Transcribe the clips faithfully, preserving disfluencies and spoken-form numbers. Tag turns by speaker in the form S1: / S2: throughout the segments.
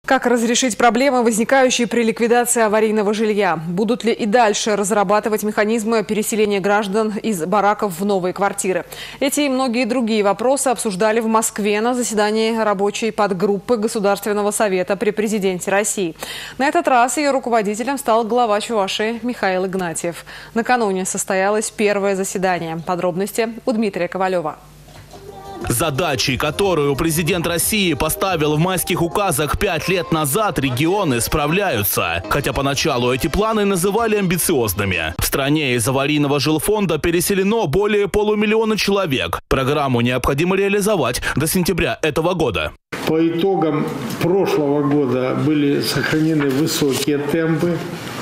S1: Как разрешить проблемы, возникающие при ликвидации аварийного жилья? Будут ли и дальше разрабатывать механизмы переселения граждан из бараков в новые квартиры? Эти и многие другие вопросы обсуждали в Москве на заседании рабочей подгруппы Государственного совета при президенте России. На этот раз ее руководителем стал глава Чувашии Михаил Игнатьев. Накануне состоялось первое заседание. Подробности у Дмитрия Ковалева.
S2: Задачи, которую президент России поставил в майских указах пять лет назад, регионы справляются. Хотя поначалу эти планы называли амбициозными. В стране из аварийного жилфонда переселено более полумиллиона человек. Программу необходимо реализовать до сентября этого года.
S3: По итогам прошлого года были сохранены высокие темпы.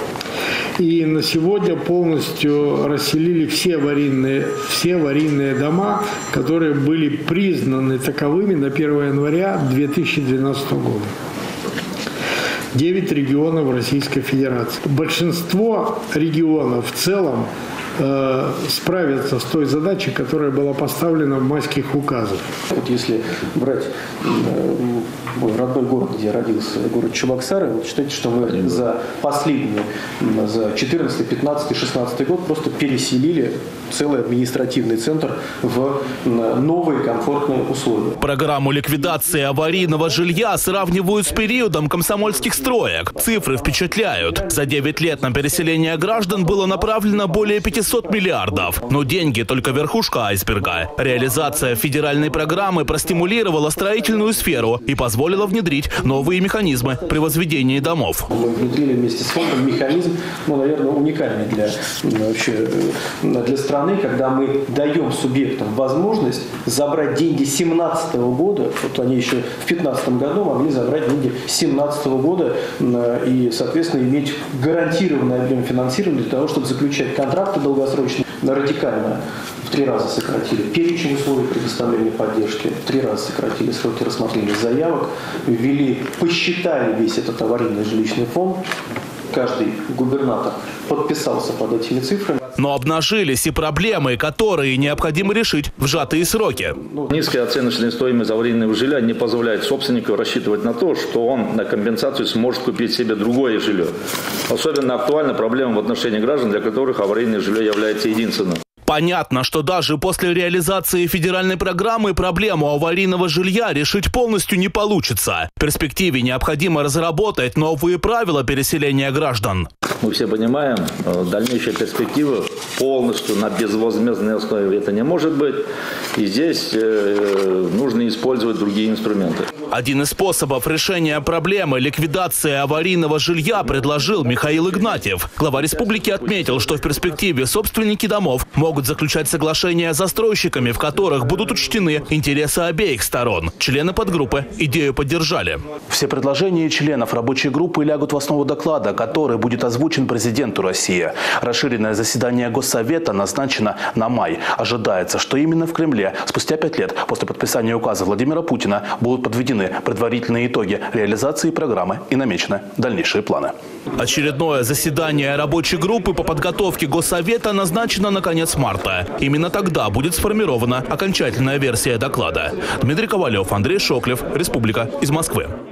S3: И на сегодня полностью расселили все аварийные, все аварийные дома, которые были признаны таковыми на первое января две тысячи двенадцатого года. Девять регионов Российской Федерации. Большинство регионов в целом э, справятся с той задачей, которая была поставлена в майских указах.
S4: Вот если брать э, мой родной город, где я родился, город Чебоксары, вот считайте, что мы за последние, за четырнадцатый, пятнадцатый, шестнадцатый год просто переселили целый административный центр в новые комфортные условия.
S2: Программу ликвидации аварийного жилья сравнивают с периодом комсомольских строек. Цифры впечатляют. За девять лет на переселение граждан было направлено более пятисот миллиардов. Но деньги только верхушка айсберга. Реализация федеральной программы простимулировала строительную сферу и позволила внедрить новые механизмы при возведении домов.
S4: Мы внедрили вместе с фондом механизм, ну, наверное, уникальный для, вообще, для страны, когда мы даем субъектам возможность забрать деньги две тысячи семнадцатого года, вот они еще в две тысячи пятнадцатом году могли забрать деньги две тысячи семнадцатого года и, соответственно, иметь гарантированный объем финансирования для того, чтобы заключать контракты долгосрочные. Радикально в три раза сократили перечень условий предоставления поддержки, в три раза сократили сроки рассмотрения заявок, ввели, посчитали весь этот аварийный жилищный фонд. Каждый губернатор подписался под этими цифрами.
S2: Но обнажились и проблемы, которые необходимо решить в сжатые сроки.
S5: Низкая оценочная стоимость аварийного жилья не позволяет собственнику рассчитывать на то, что он на компенсацию сможет купить себе другое жилье. Особенно актуальна проблема в отношении граждан, для которых аварийное жилье является единственным.
S2: Понятно, что даже после реализации федеральной программы проблему аварийного жилья решить полностью не получится. В перспективе необходимо разработать новые правила переселения граждан.
S5: Мы все понимаем, дальнейшая перспектива полностью на безвозмездной основе это не может быть. И здесь э, нужно использовать другие инструменты.
S2: Один из способов решения проблемы ликвидации аварийного жилья предложил Михаил Игнатьев. Глава республики отметил, что в перспективе собственники домов могут заключать соглашения с застройщиками, в которых будут учтены интересы обеих сторон. Члены подгруппы идею поддержали.
S6: Все предложения членов рабочей группы лягут в основу доклада, который будет озвучен президенту России. Расширенное заседание Госсовета назначено на май. Ожидается, что именно в Кремле спустя пять лет после подписания указа Владимира Путина будут подведены предварительные итоги реализации программы и намечены дальнейшие планы.
S2: Очередное заседание рабочей группы по подготовке Госсовета назначено на конец марта. Именно тогда будет сформирована окончательная версия доклада. Дмитрий Ковалев, Андрей Шоклев, Республика, из Москвы.